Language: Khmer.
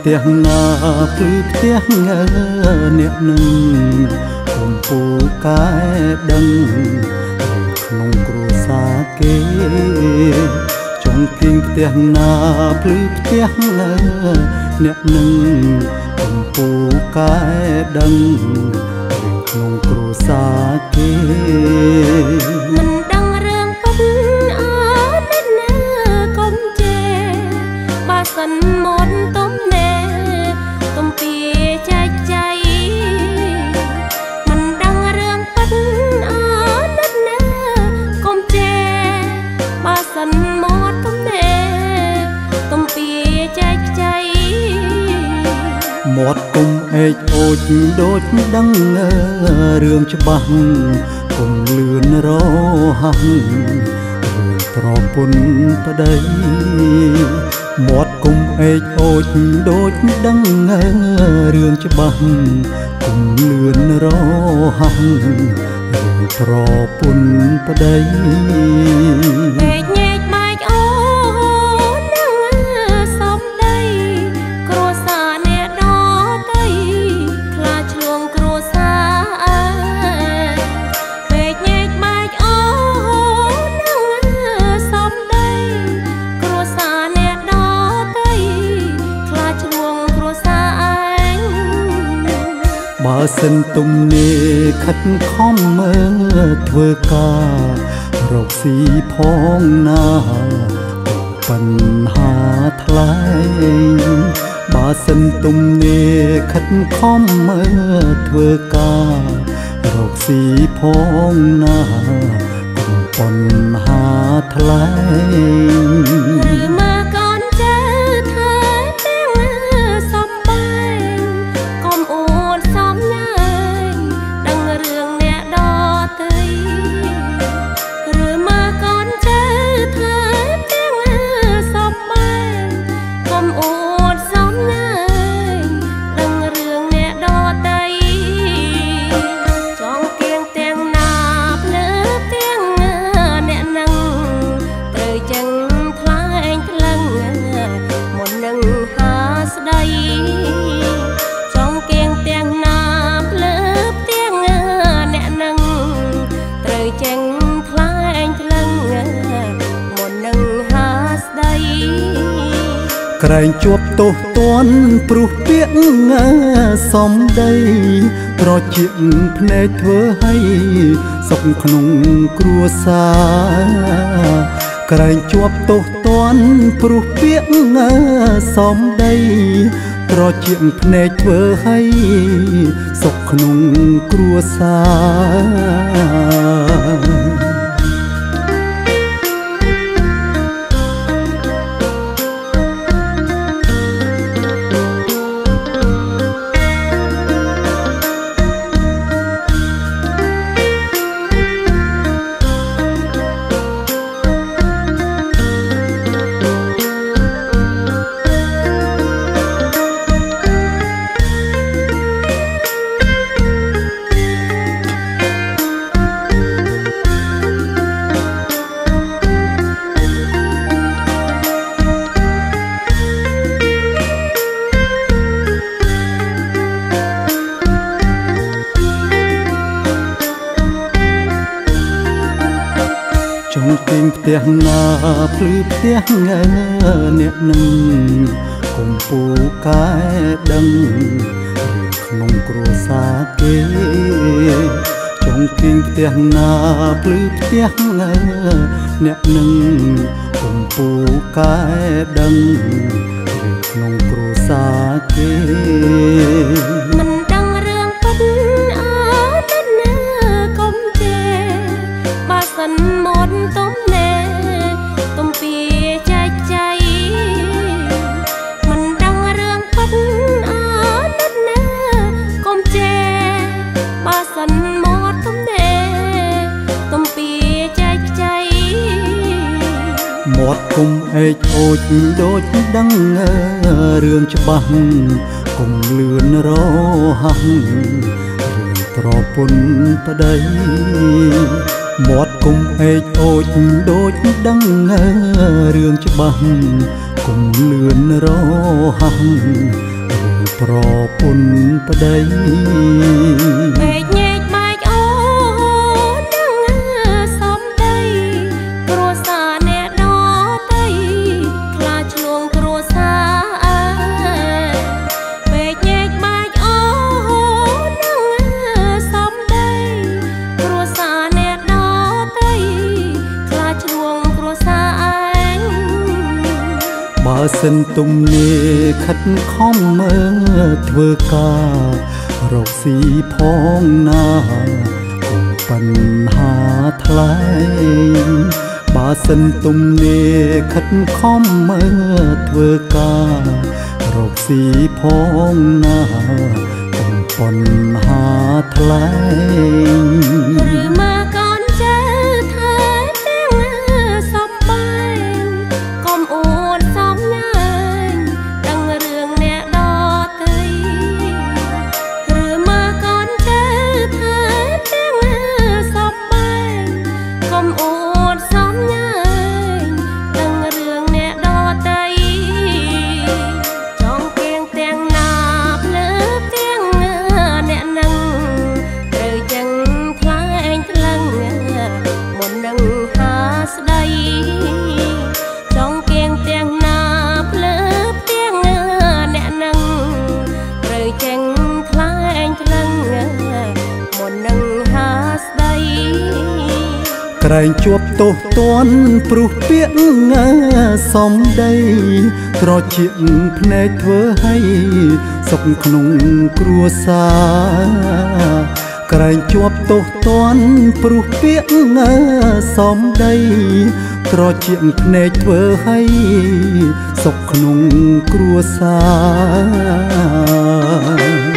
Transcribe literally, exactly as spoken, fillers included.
ះណាព្រឺផ្ទះអ្នកនឹងកុំពូកែដឹងក្នុងគ្រួសារគេចុងគៀងផ្ទះណាព្រឺផ្ទះអ្នកនឹងកុំពូកែដឹងក្នុងគ្រួសារគេមិនដឹងរឿងពុតអត់ណាកុំជេបើសិនមុនទំនេទំពីចែកចៃមិនដឹងរឿងពុតអត់ណាកុំជេបើសិនមុនទំនេទំពីចែកចៃមាត់គុំអេចអូចដូចដឹងរឿងច្បាស់គុំលឿនរហ័សរឿងប្រពន្ធប្តីមាត់គុំអេចអូចដូចដឹងរឿងច្បាស់គុំលឿនរហ័សរឿងប្រពន្ធប្តីពេកញែកបែកអូនឹងសំដីគ្រួសារអ្នកដតីខ្លាចឆ្លងគ្រួសារពេកញែកបែកអូនឹងសំដីគ្រួសារអ្នកដតីខ្លាចឆ្លងគ្រួសារឯងបើសិនទំនេខិតខំមើលធ្វើការរកស៊ីផងណាបញ្ហាថ្លៃបើសិនទំនេខិតខំមើលធ្វើការរកស៊ីផងណាបញ្ហាថ្លៃមកកូនចៅធ្វើទាំងសំបែងកុំអួតសំញ៉ែងដឹងរឿងអ្នកដតីឬមកកូនចៅធ្វើទាំងសំបែងកុំអួតសំញ៉ែងដឹងរឿងអ្នកដតីចង់គៀងទាំងណាភ្លើទាំងអ្នកនឹងត្រូវចឹងថ្លែងថ្លឹងមុននឹងហាស្ដីចង់គៀងទាំងណាភ្លើទាំងអ្នកនឹងត្រូវចឹងថ្លែងថ្លឹងមុននឹងហាស្ដីក្រែងជាប់ទោសទណ្ឌព្រោះពាក្យសំដីត្រជាភ្នែកធ្វើឲ្យសុខក្នុងគ្រួសារក្រែងជាប់ទោសទណ្ឌព្រោះពាក្យសំដីត្រជាភ្នែកធ្វើឲ្យសុខក្នុងគ្រួសារចុងគៀងផ្ទះណាភ្លឺផ្ទះអ្នកនឹងកុំពូកែដឹងក្នុងគ្រួសារគេចុងគៀងផ្ទះណាភ្លឺផ្ទះអ្នកនឹងកុំពូកែដឹងក្នុងគ្រួសារគេមិនដឹងរឿងពុតអត់ណាកុំជេបើសិនមុនទំនេទំពីចែកចៃមិនដឹងរឿងពុតអត់ណាកុំជេបើសិនមុនទំនេទំពីចែកចៃមាត់គុំអេចអូចដូចដឹងរឿងច្បាស់គុំលឿនរហ័សរឿងប្រពន្ធប្តីមាត់គុំអេចអូចដូចដឹងរឿងច្បាស់គុំលឿនរហ័សប្រពន្ធប្តីពេកញែកបាច់អូននឹងសំដីគ្រួសារអ្នកដតីខ្លាចឆ្លងគ្រួសារអើពេកញែកបាច់អូននឹងសំដីគ្រួសារអ្នកដតីខ្លាចឆ្លងគ្រួសារឯងបើសិនទំនេរខិតខំមើលធ្វើការរកស៊ីផងណាកុំបញ្ហាថ្លៃបើសិនទំនេរខិតខំមើលធ្វើការរកស៊ីផងណាកុំបញ្ហាថ្លៃឬមកកូនចៅថែទាំងសំបែងកុំអួតសំញ៉ែងដឹងរឿងអ្នកដតីឬមកកូនចៅថែទាំងសំបែងកុំអួតសំញ៉ែងដឹងរឿងអ្នកដតីចង់គៀងទាំងណាភ្លើទាំងអ្នកនឹងត្រូវចឹងថ្លែងថ្លឹងមុននឹងហាស្ដីចង់គៀងទាំងណាភ្លើទាំងអ្នកនឹងត្រូវចឹងថ្លែងថ្លឹងមុននឹងហាស្ដីក្រែងជាប់ទោសទណ្ឌព្រោះពាក្យសំដីត្រចៀកភ្នែកធ្វើឲ្យសុខក្នុងគ្រួសារក្រែងជាប់ទោសទណ្ឌព្រោះពាក្យសំដីត្រចៀកភ្នែកធ្វើឲ្យសុខក្នុងគ្រួសារ